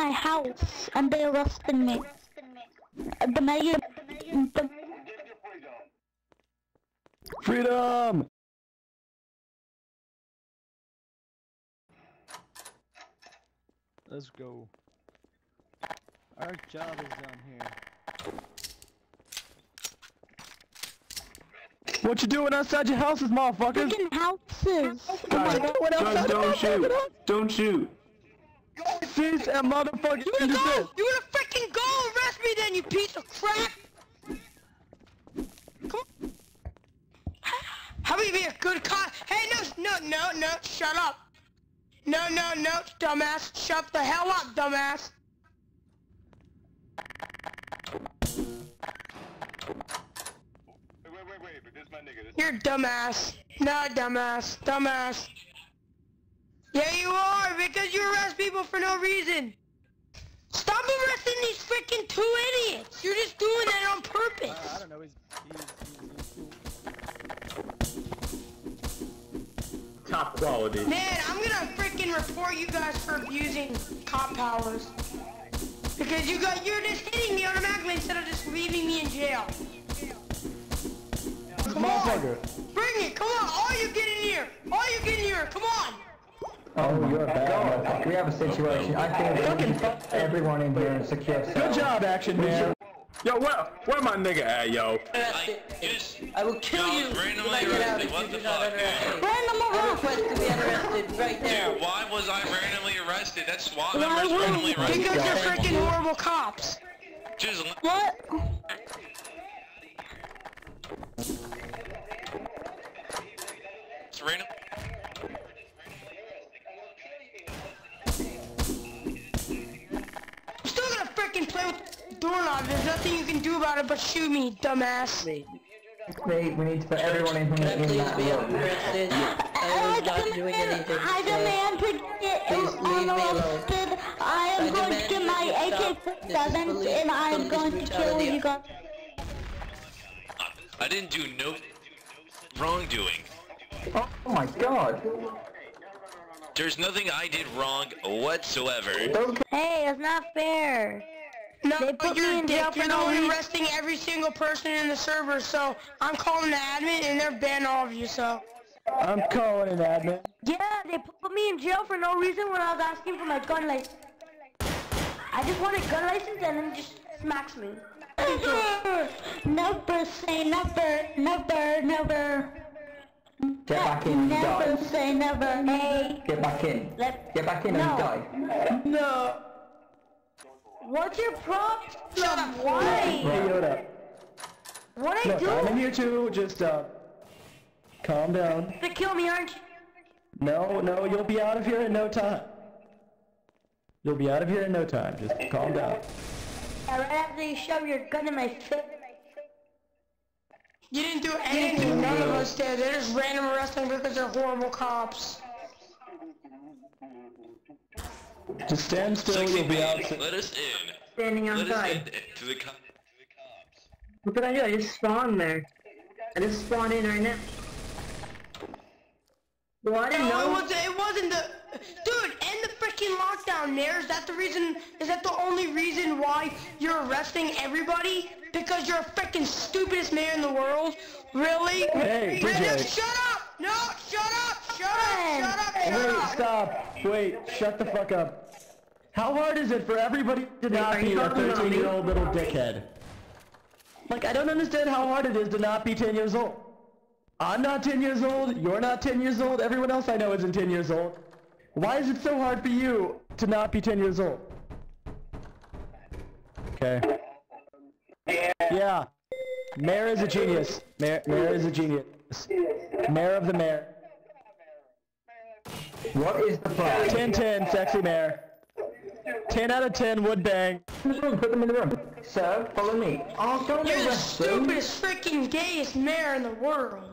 my house and they arrested me. The mayor. Freedom! Let's go. Our job is done here. What you doing outside your houses, motherfuckers? Freaking houses. Don't shoot! Don't shoot! Cease and motherfucking You wanna freaking go arrest me then, you piece of crap! Come on. How about you be a good cop? Hey, no, shut up. No, dumbass. Shut the hell up, dumbass. Wait, but this is my nigga. You're a dumbass. No, dumbass. Yeah, you are, because you arrest people for no reason. Stop arresting these freaking two idiots. You're just doing that on purpose. I don't know, he's Top quality. Man, I'm gonna freaking report you guys for abusing cop powers. Because you're just hitting me automatically instead of just leaving me in jail. Come on! Bring it! Come on! All you get in here! Come on! Oh, you're bad. We have a situation. I think we can put everyone in here and secure. Good job, Action Man. Yo, where my nigga at, yo? I will kill you if I get out if you do not unarrest me. I request to be unarrested right now. Dude, why was I randomly arrested? That's SWAT members randomly arrested. Because you're freaking horrible cops. Just What? it's random. I'm still gonna freaking play with the doorknob. There's nothing you can do about it but shoot me, dumbass. Wait, we need to put everyone in here Can I in please that be room. unarrested? I was not doing anything. I demand to get unarrested. I am going to get my AK-47 and I am going to kill you guys. I didn't do no wrongdoing. Oh my god. There's nothing I did wrong whatsoever. Hey, it's not fair. No, They put you're me a in jail dick. for You're the no one reason. arresting every single person in the server, so I'm calling the admin and they're banning all of you, so. I'm calling an admin. Yeah, they put me in jail for no reason when I was asking for my gun license. I just want a gun license and then just smacks me. Never say never, never. Get back in and Never die. say never, hey. Get back in. Get back in and die. No. What's your problem? Shut up. Why? Hey, Yoda. What I Look, do? I'm in here too, just, calm down. To kill me, aren't you? No, you'll be out of here in no time. You'll be out of here in no time, just calm down. Yeah, right after you shove your gun in my face. You didn't do anything, none of us did. They're just random arresting because they're horrible cops. Just stand still, you'll be out. Let us in. Standing Let us outside. in to the cops. What did I do? I just spawned there. I just spawned in right now. Well, I didn't know. No, it wasn't the... Dude, end the freaking lockdown, Nair. Is that the reason... Is that the only reason why you're arresting everybody? Because you're a freaking stupidest mayor in the world? Really? Hey, Brandon, DJ. shut up! No, shut up! Wait, stop. Wait, shut the fuck up. How hard is it for everybody to not are be you a talking about me? 13-year-old little dickhead? Like, I don't understand how hard it is to not be 10 years old. I'm not 10 years old, you're not 10 years old, everyone else I know isn't 10 years old. Why is it so hard for you to not be 10 years old? Okay. Yeah. Mayor is a genius. Mayor is a genius. Mayor of the mayor. What is the plan? 10-10, sexy mayor. 10 out of 10 would bang. Put them in the room. Sir, follow me. Oh, don't You're the arrest them. stupidest freaking gayest mayor in the world.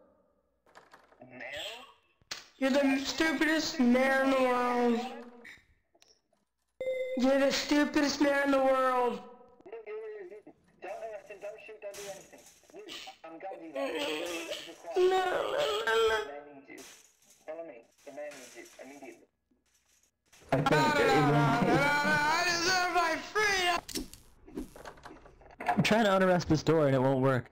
You're the stupidest mayor in the world. You're the stupidest mayor in the world. Don't arrest him, don't shoot, don't do anything. I'm guiding you. No. The man needs you. Follow me. The man needs you immediately. I think it is. trying to unarrest this door and it won't work.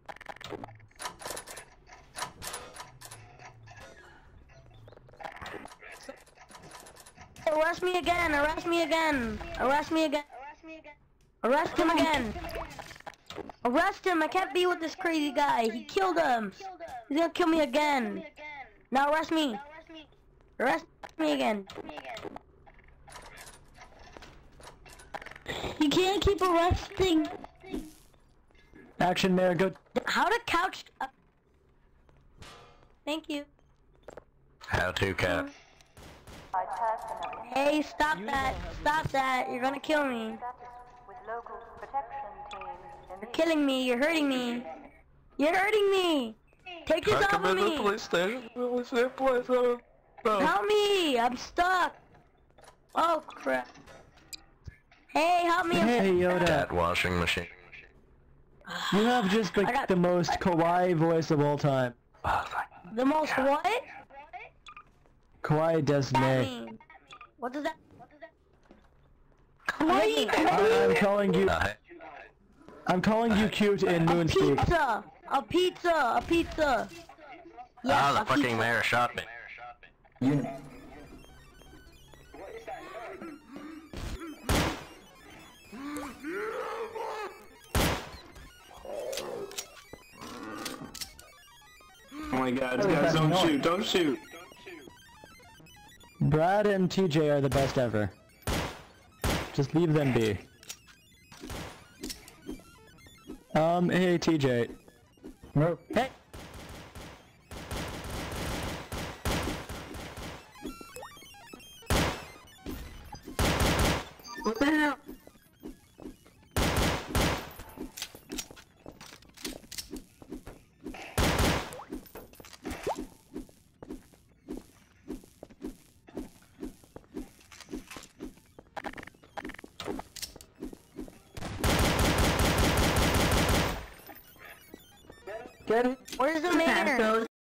Arrest me again, arrest me again, arrest me again, arrest him again. Arrest him, I can't be with this crazy guy, he killed him. He's gonna kill me again. Now arrest me. Arrest me again. You can't keep arresting. Action, Mayor, go. How to couch... Thank you. How to cat. Hey, stop that. Stop that. You're gonna kill me. You're killing me. You're hurting me. You're hurting me. Take this off of me. police station. Help me. I'm stuck. Oh, crap. Hey, help me. Hey, Yoda. Cat washing machine. You have just like the most kawaii voice of all time. The most what? Kawaii That Desne. mean? What does that... I'm calling you. I'm calling you cute in Moonspeak. Pizza! A pizza! A pizza! Yes, The a fucking pizza. mayor shot me. You... Oh my god, guys, don't shoot, don't shoot. Brad and TJ are the best ever. Just leave them be. Hey TJ. No. Hey! What the hell? Get it? Where's the mayor?